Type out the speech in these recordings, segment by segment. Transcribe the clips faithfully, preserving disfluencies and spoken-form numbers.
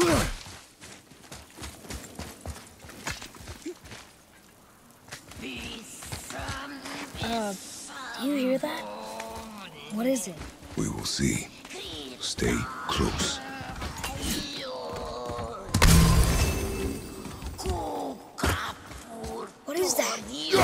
Uh, do you hear that? What is it? We will see. Stay close. What is that?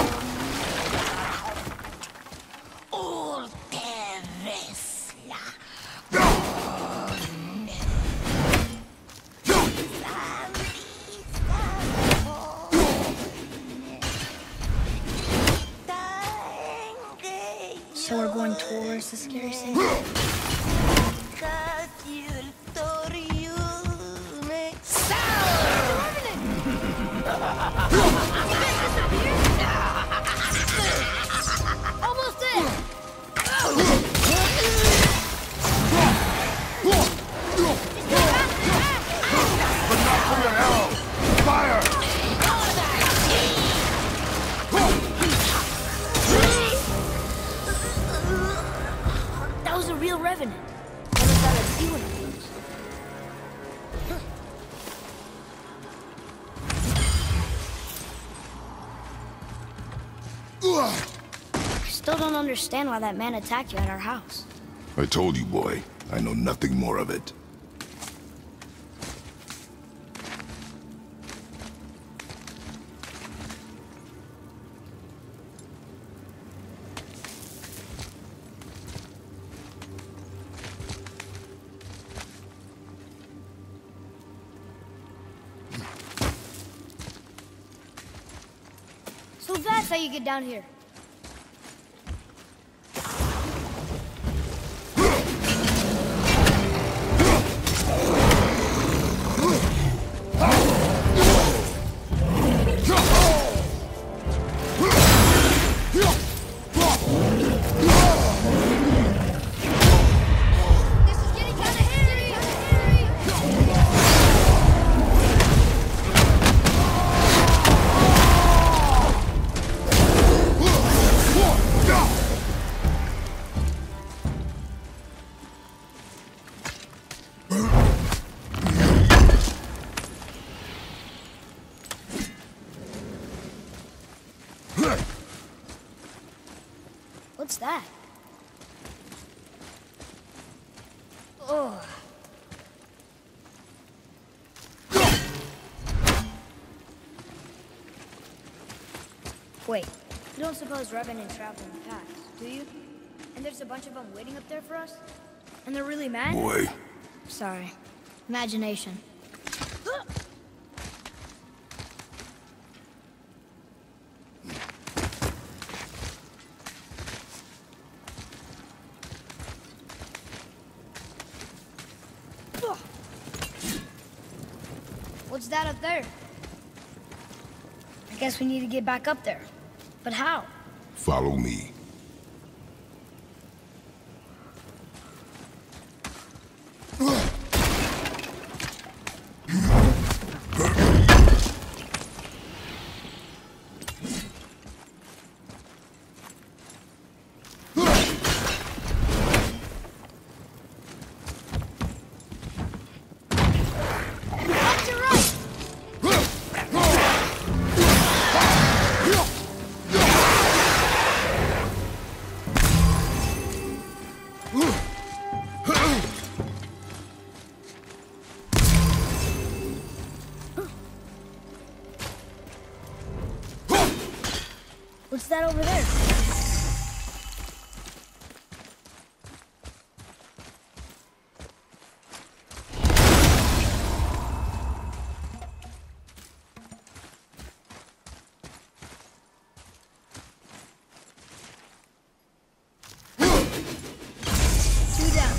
So we're going towards the scary thing? Almost there! But not from your arrow! Fire! That was a real revenant. Never thought I'd see one of those. I still don't understand why that man attacked you at our house. I told you, boy. I know nothing more of it. So that's how you get down here. What's that? Oh. Wait, you don't suppose Revenant traveled in the past, do you? And there's a bunch of them waiting up there for us? And they're really mad? Boy. Sorry. Imagination. What's that up there? I guess we need to get back up there. But how? Follow me. What's that over there? Two down.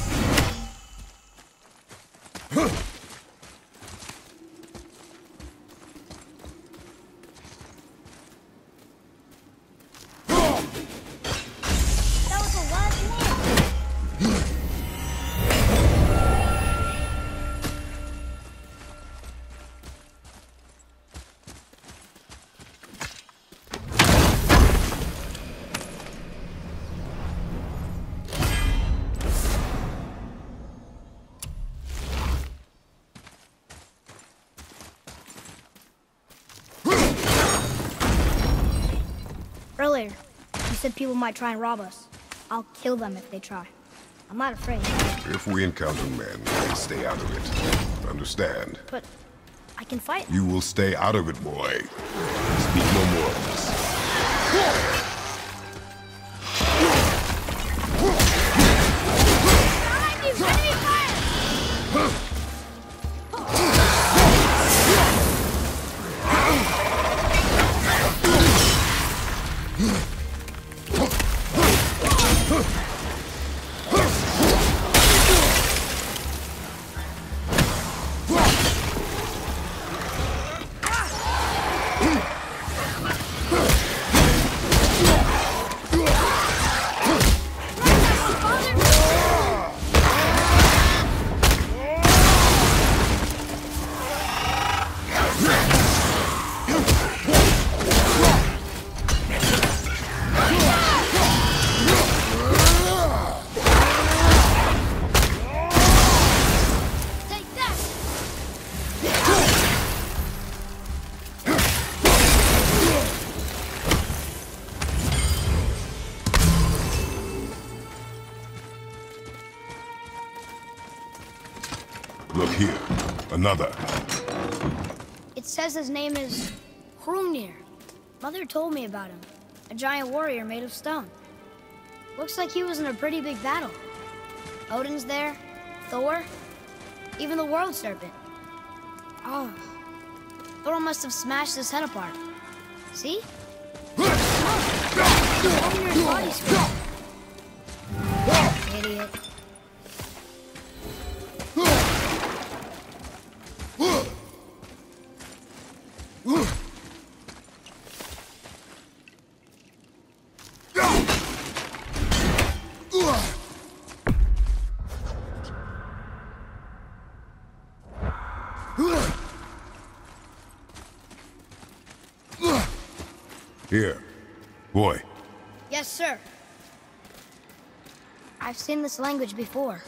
earlier. You said people might try and rob us. I'll kill them if they try. I'm not afraid. If we encounter men, we stay out of it. Understand? But I can fight. You will stay out of it, boy. Speak no more of this. Look here. Another. It says his name is Hrungnir. Mother told me about him. A giant warrior made of stone. Looks like he was in a pretty big battle. Odin's there, Thor, even the World Serpent. Oh. Thor must have smashed his head apart. See? Hrungnir's body scrap. Idiot. Here. Boy. Yes, sir. I've seen this language before.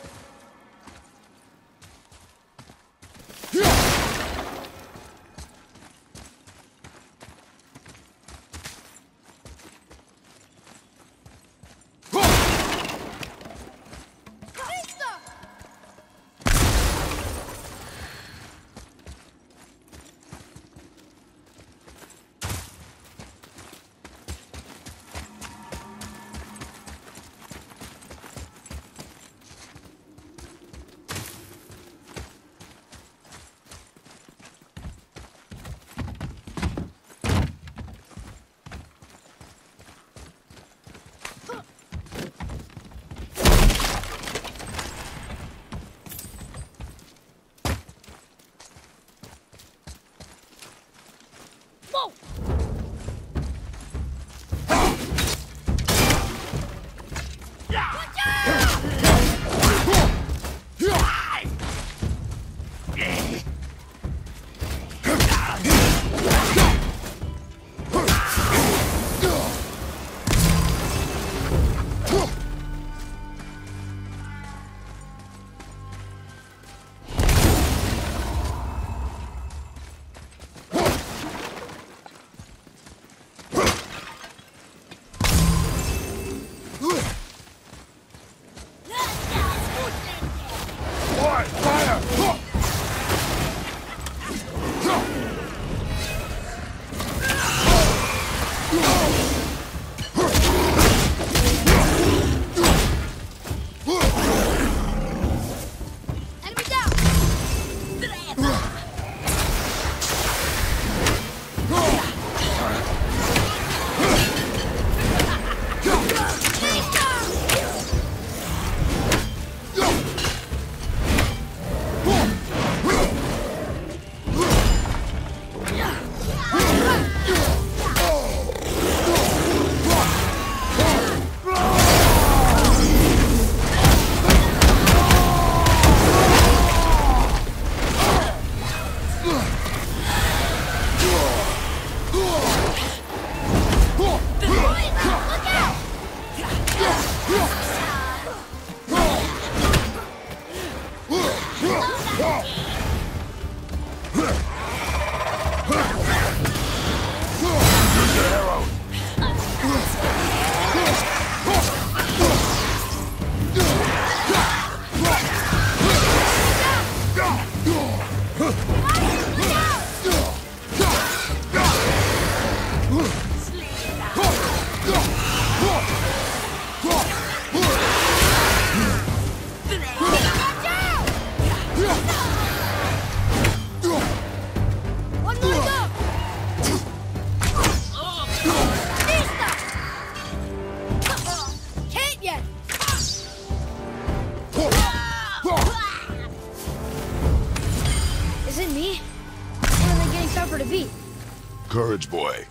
Courage, boy.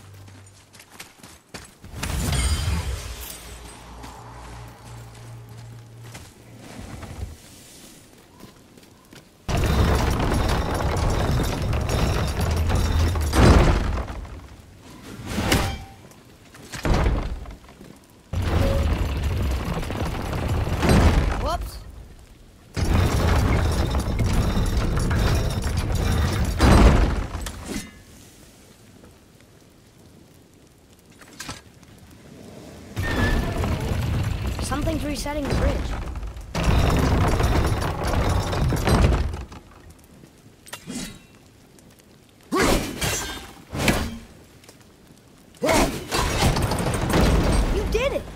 Whoops. Something's resetting the bridge. You did it!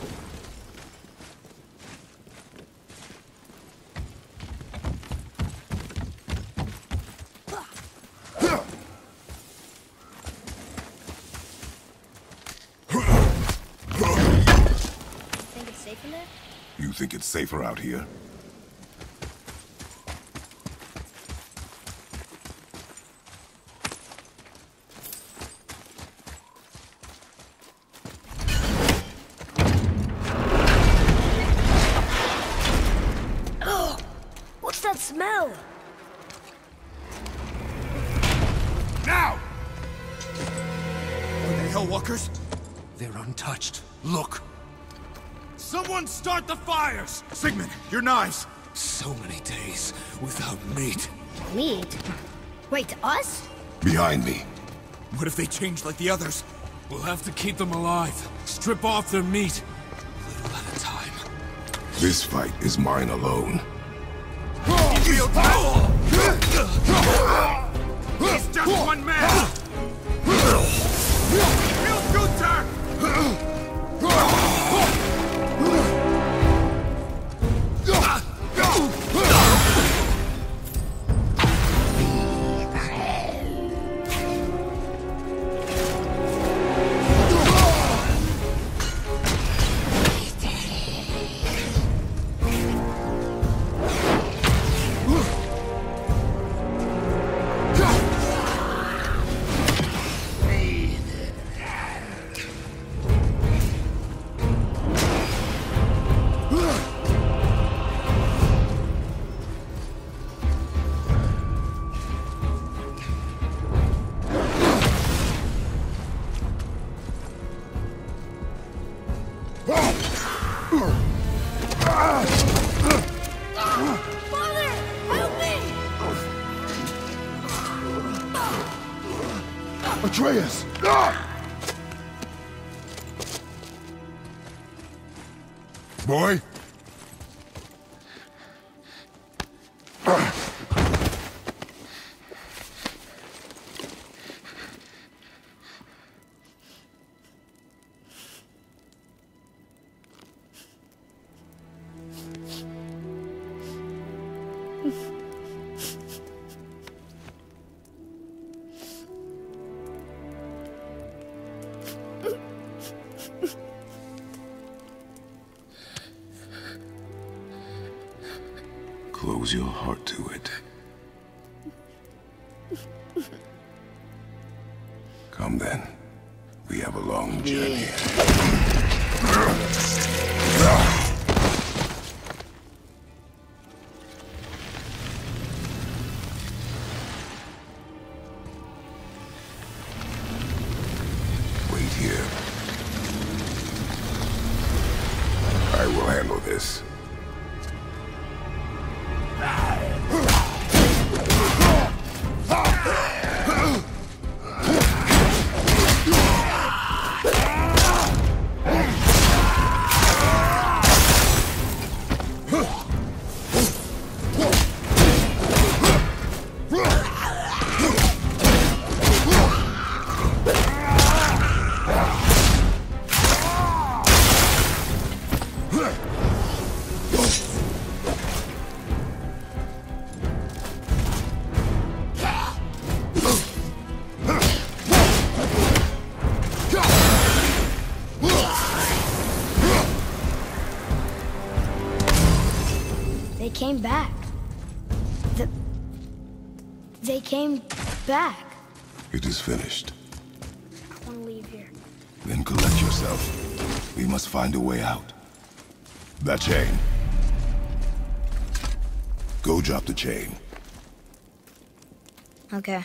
Think it's safe in there? You think it's safer out here? Oh, what's that smell? Now! Are they Hellwalkers? They're untouched. Look! Someone start the fires! Sigmund, your knives! So many days without meat. Meat? Wait, us? Behind me. What if they change like the others? We'll have to keep them alive. Strip off their meat. Little at a time. This fight is mine alone. He's just one man! Kill Gunther! Mother, help me! Atreus! Boy? Close your heart to it. Come then. We have a long journey. Wait here. I will handle this. They came back. The... They came back. It is finished. I want to leave here. Then collect yourself. We must find a way out. That chain. Go drop the chain. Okay.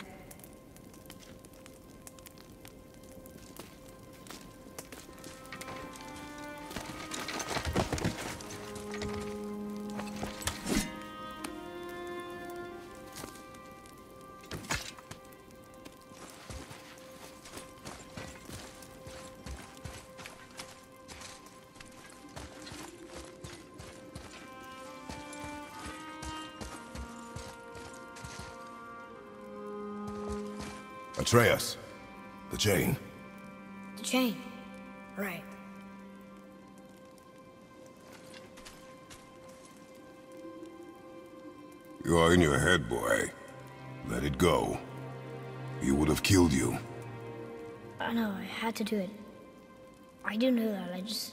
Atreus. The chain. The chain. Right. You are in your head, boy. Let it go. He would have killed you. I know, I had to do it. I do know that, I just...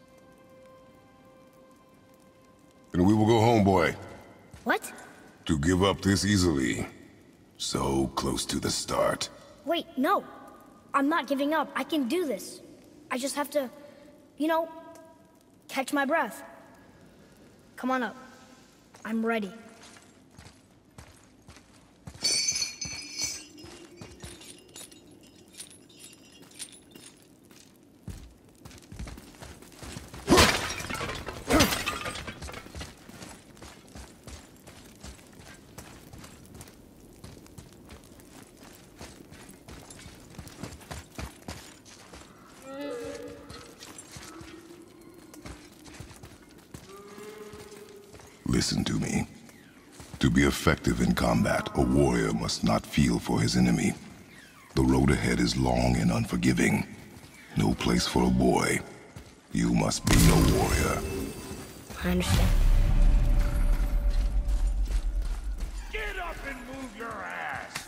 Then we will go home, boy. What? To give up this easily. So close to the start. Wait, no. I'm not giving up. I can do this. I just have to, you know, catch my breath. Come on up. I'm ready. Listen to me. To be effective in combat, a warrior must not feel for his enemy. The road ahead is long and unforgiving. No place for a boy. You must be a warrior. I understand. Get up and move your ass!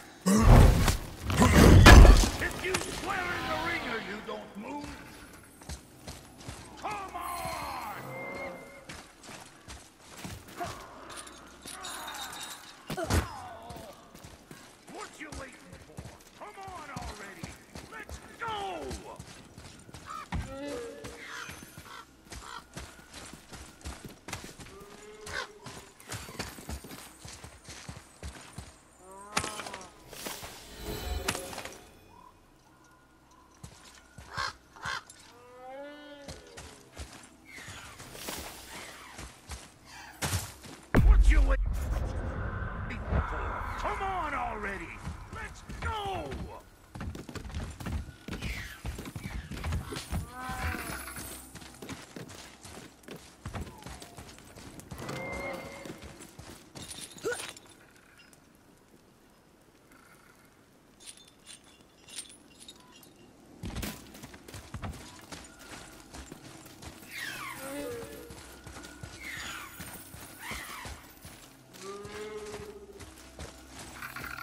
If you swear in the ringer you don't move, come on! What you waiting for? Come on already! Let's go! What you waiting for? Come on already! Let's go!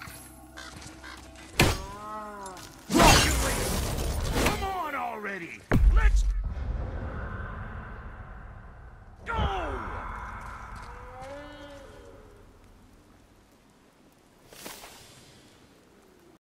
Come on already!